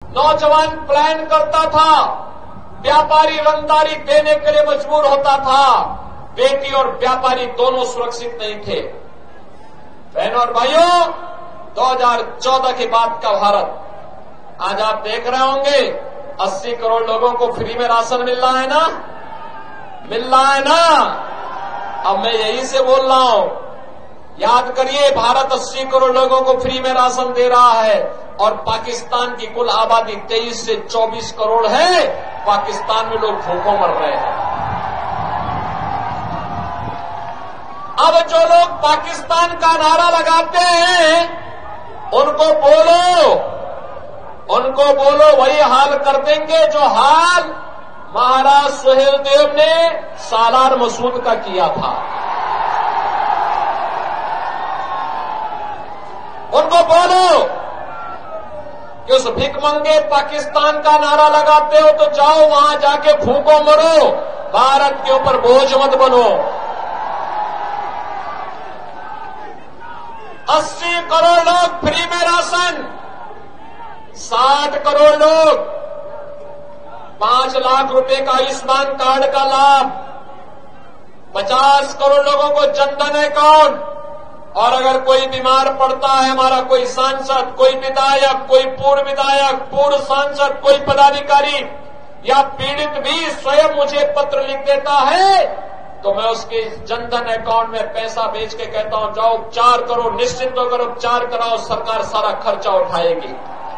नौजवान प्लान करता था, व्यापारी रंगदारी देने के लिए मजबूर होता था। बेटी और व्यापारी दोनों सुरक्षित नहीं थे। बहनों और भाइयों, 2014 के बाद का भारत, आज आप देख रहे होंगे 80 करोड़ लोगों को फ्री में राशन मिल रहा है ना, मिल रहा है ना। अब मैं यही से बोल रहा हूं, याद करिए, भारत 80 करोड़ लोगों को फ्री में राशन दे रहा है और पाकिस्तान की कुल आबादी 23 से 24 करोड़ है। पाकिस्तान में लोग भूखों मर रहे हैं। अब जो लोग पाकिस्तान का नारा लगाते हैं, उनको बोलो वही हाल कर देंगे जो हाल महाराज सुहेलदेव ने सालार मसूद का किया था। उनको बोलो कि उस भिखमंगे पाकिस्तान का नारा लगाते हो तो जाओ वहां जाके भूखों मरो, भारत के ऊपर बोझ मत बनो। 80 करोड़ लोग फ्री में राशन, 60 करोड़ लोग 5 लाख रुपए का आयुष्मान कार्ड का लाभ, 50 करोड़ लोगों को जनधन अकाउंट। और अगर कोई बीमार पड़ता है, हमारा कोई सांसद, कोई विधायक, कोई पूर्व विधायक, पूर्व सांसद, कोई पदाधिकारी या पीड़ित भी स्वयं मुझे पत्र लिख देता है, तो मैं उसके जनधन अकाउंट में पैसा भेज के कहता हूं जाओ उपचार करो, निश्चित होकर उपचार कराओ, सरकार सारा खर्चा उठाएगी।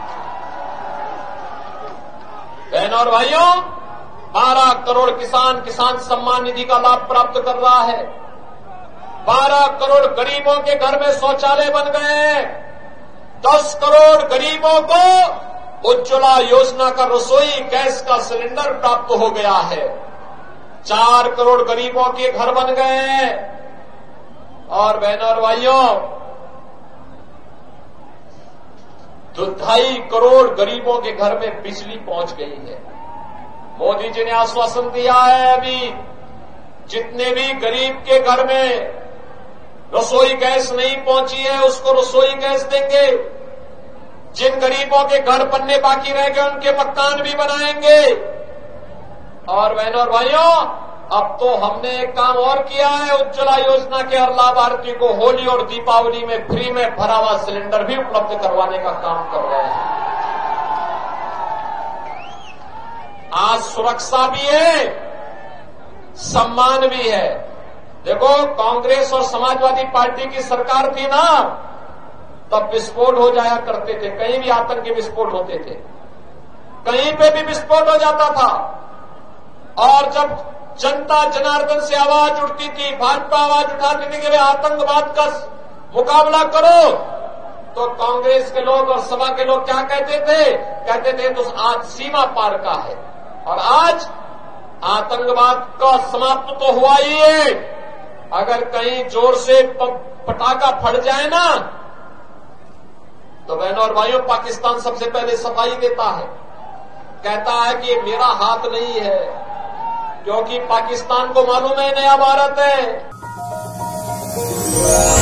बहनों और भाइयों, 12 करोड़ किसान सम्मान निधि का लाभ प्राप्त कर रहा है। 12 करोड़ गरीबों के घर में शौचालय बन गए हैं। 10 करोड़ गरीबों को उज्ज्वला योजना का रसोई गैस का सिलेंडर प्राप्त हो गया है। 4 करोड़ गरीबों के घर बन गए हैं। और बहनों और भाइयों, 2.5 करोड़ गरीबों के घर में बिजली पहुंच गई है। मोदी जी ने आश्वासन दिया है, अभी जितने भी गरीब के घर में रसोई गैस नहीं पहुंची है उसको रसोई गैस देंगे। जिन गरीबों के घर बनने बाकी रह गए उनके मकान भी बनाएंगे। और बहनों और भाइयों, अब तो हमने एक काम और किया है, उज्ज्वला योजना के हर लाभार्थी को होली और दीपावली में फ्री में भरा हुआ सिलेंडर भी उपलब्ध करवाने का काम कर रहे हैं। आज सुरक्षा भी है, सम्मान भी है। देखो, कांग्रेस और समाजवादी पार्टी की सरकार थी ना, तब विस्फोट हो जाया करते थे, कहीं भी आतंकी विस्फोट होते थे, कहीं पे भी विस्फोट हो जाता था। और जब जनता जनार्दन से आवाज उठती थी, भाजपा आवाज उठाने के लिए आतंकवाद का मुकाबला करो, तो कांग्रेस के लोग और सपा के लोग क्या कहते थे? कहते थे तो आज सीमा पार का है। और आज आतंकवाद का समाप्त तो हुआ ही है। अगर कहीं जोर से पटाखा फट जाए ना, तो बहनों और भाइयों, पाकिस्तान सबसे पहले सफाई देता है, कहता है कि ये मेरा हाथ नहीं है, क्योंकि पाकिस्तान को मालूम है नया भारत है।